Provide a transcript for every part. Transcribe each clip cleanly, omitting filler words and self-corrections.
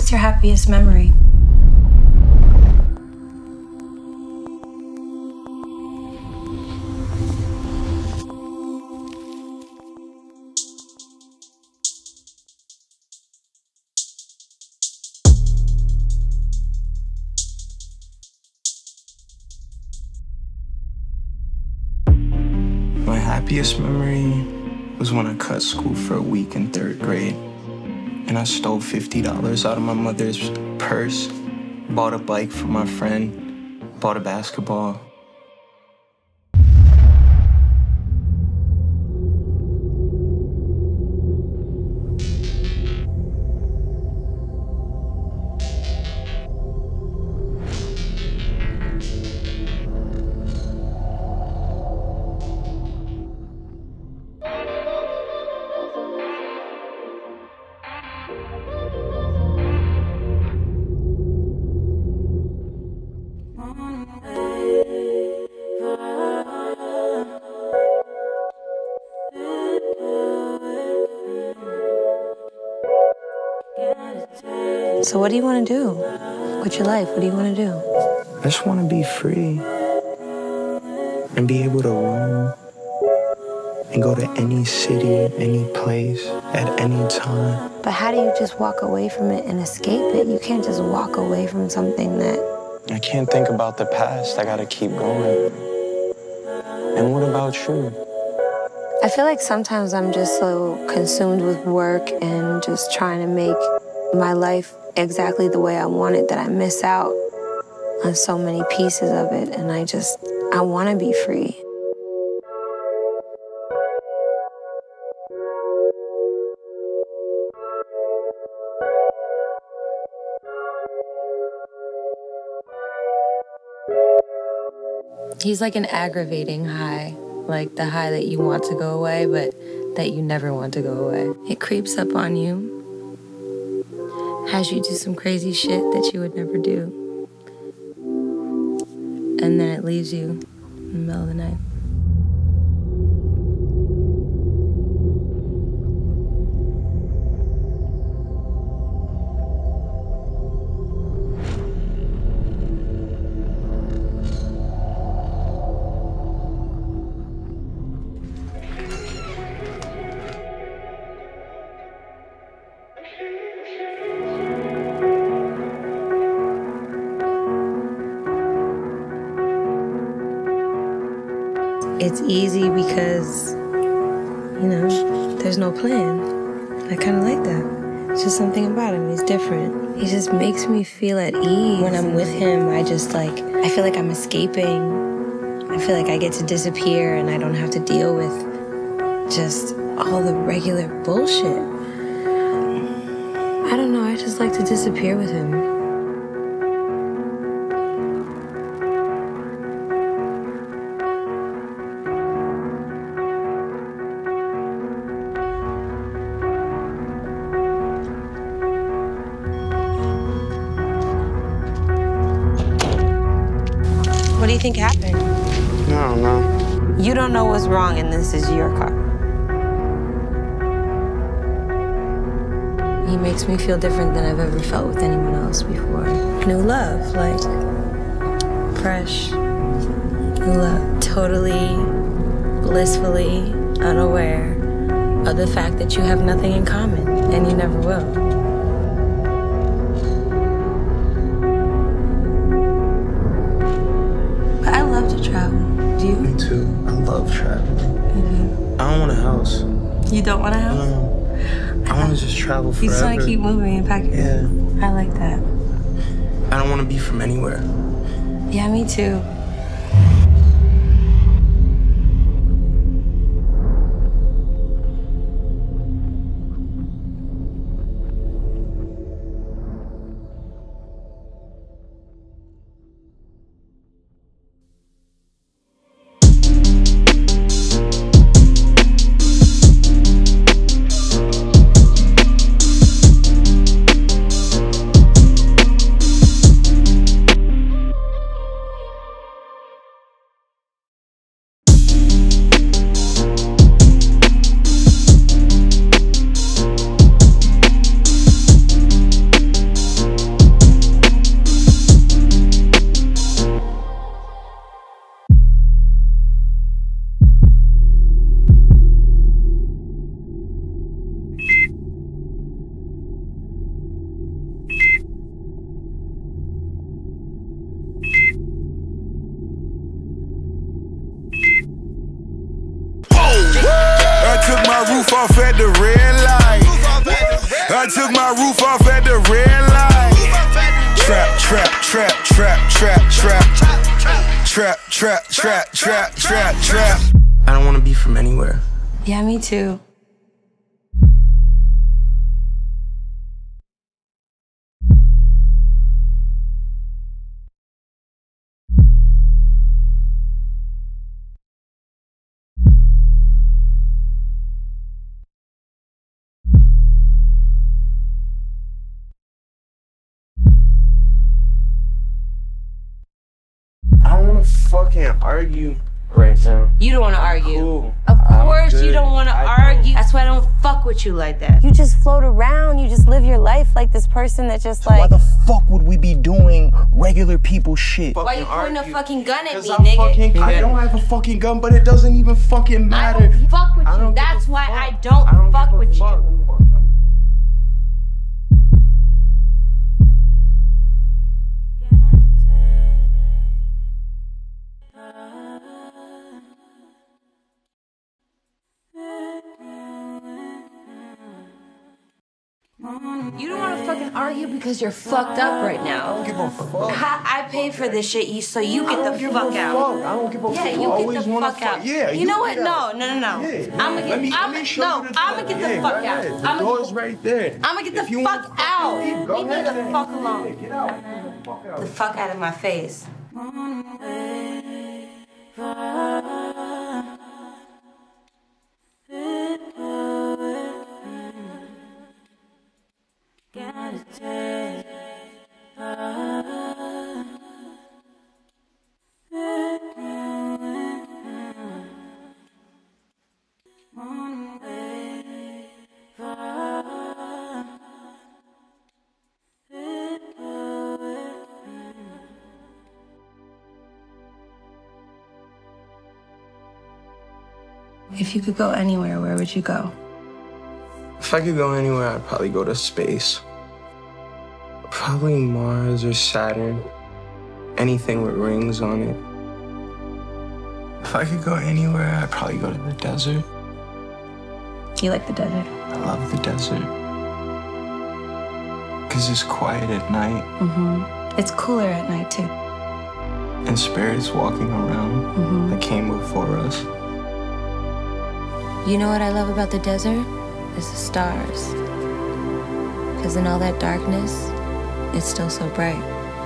What's your happiest memory? My happiest memory was when I cut school for a week in 3rd grade. And I stole $50 out of my mother's purse, bought a bike for my friend, bought a basketball. So what do you want to do with your life? What do you want to do? I just want to be free and be able to roam and go to any city, any place, at any time. But how do you just walk away from it and escape it? You can't just walk away from something that... I can't think about the past. I gotta keep going. And what about you? I feel like sometimes I'm just so consumed with work and just trying to make my life exactly the way I want it that I miss out on so many pieces of it. And I want to be free. He's like an aggravating high, like the high that you want to go away, but that you never want to go away. It creeps up on you, has you do some crazy shit that you would never do, and then it leaves you in the middle of the night. It's easy because, you know, there's no plan. I kind of like that. It's just something about him. He's different. He just makes me feel at ease. When I'm with him, I feel like I'm escaping. I feel like I get to disappear and I don't have to deal with just all the regular bullshit. I don't know, I just like to disappear with him. What do you think happened? I don't know. You don't know what's wrong, and this is your car. He makes me feel different than I've ever felt with anyone else before. New love, like fresh, new love. Totally, blissfully unaware of the fact that you have nothing in common, and you never will. Me too. I love traveling. Mm-hmm. I don't want a house. You don't want a house? No. I want to just travel forever. You just want to keep moving and packing? Yeah. I like that. I don't want to be from anywhere. Yeah, me too. off at the red light. I took my roof off at the red light. Trap, trap, trap, trap, trap, trap. Trap, trap, trap, trap, trap, trap. I don't want to be from anywhere. Yeah, me too. I don't want to fucking argue right now. You don't want to argue. Cool. Of course you don't want to argue. That's why I don't fuck with you like that. You just float around. You just live your life like this person that just like... Why the fuck would we be doing regular people shit? Why you pointing a fucking gun at me, nigga? I don't have a fucking gun, but it doesn't even fucking matter. I don't fuck with you. That's why I don't fuck with you. You don't want to fucking argue because you're fucked up right now. I don't give a fuck. I paid for this shit, so you get the fuck out. I don't give a fuck. Yeah, you get the fuck out. Yeah, you know what? No. Yeah. I'm gonna get the fuck out. The door's right there. I'm gonna get the fuck out. Leave, Leave me the fuck alone. Get out. The fuck out of my face. If you could go anywhere, where would you go? If I could go anywhere, I'd probably go to space. Probably Mars or Saturn. Anything with rings on it. If I could go anywhere, I'd probably go to the desert. You like the desert? I love the desert. Because it's quiet at night. Mm-hmm. It's cooler at night, too. And spirits walking around that came before us. You know what I love about the desert? It's the stars. Because in all that darkness, it's still so bright.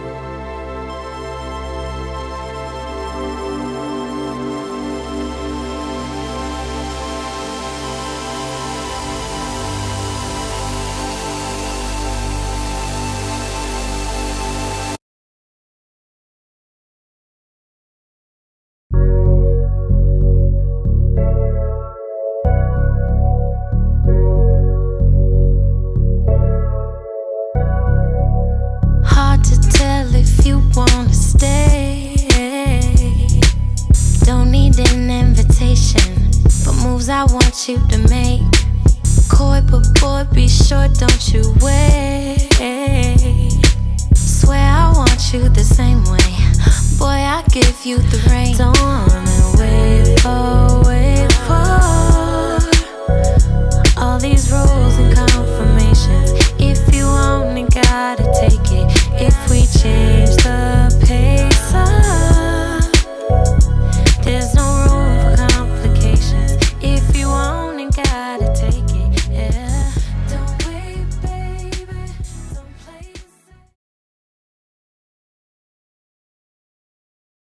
Wanna stay. Don't need an invitation for moves I want you to make. Coy, but boy, be sure don't you wait. Swear I want you the same way. Boy, I give you the rain. Don't wanna wait for